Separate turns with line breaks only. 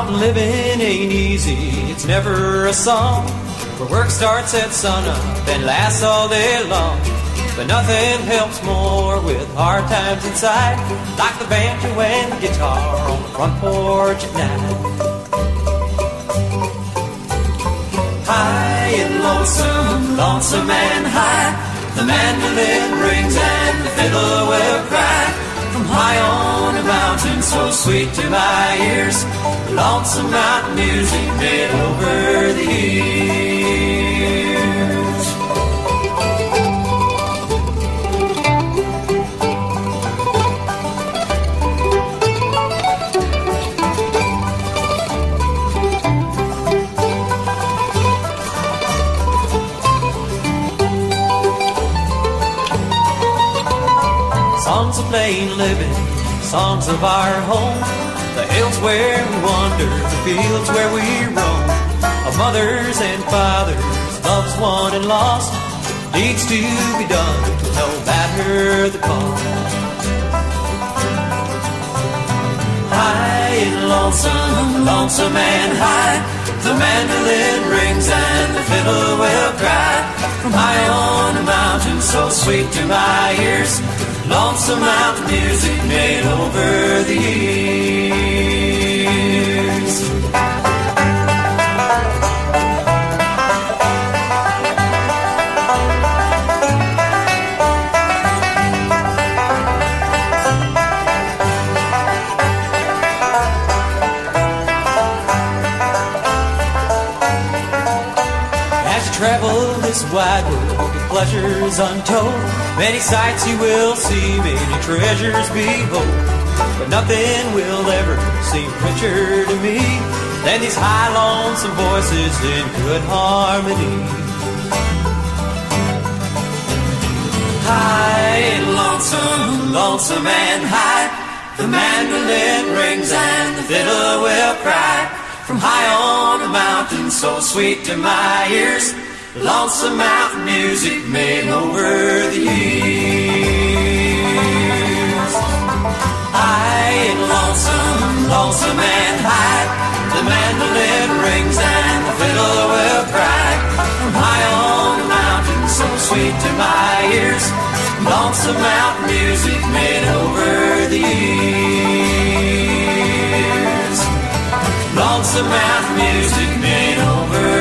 Mountain living ain't easy, it's never a song, where work starts at sunup and lasts all day long. But nothing helps more with hard times inside, like the banjo and the guitar on the front porch at night. High and lonesome, lonesome and high, the mandolin rings and the fiddle will cry. From high on a mountain so sweet to my ears, lonesome mountain music made over the years. Songs of plain living, songs of our home, the hills where we wander, the fields where we roam, of mothers and fathers, loves won and lost, needs to be done, no matter the cost. High and lonesome, lonesome and high, the mandolin rings and the fiddle will cry. From high on a mountain so sweet to my ears, lonesome mountain music made over the years. As you travel this wide world, pleasures untold, many sights you will see, many treasures behold, but nothing will ever seem richer to me than these high lonesome voices in good harmony. High and lonesome, lonesome and high, the mandolin rings and the fiddle will cry. From high on a mountain so sweet to my ears, lonesome mountain music made over the years. High and lonesome, lonesome and high, the mandolin rings and the fiddle will cry. From high on a mountain so sweet to my ears, lonesome mountain music made over the years. Lonesome mountain music made over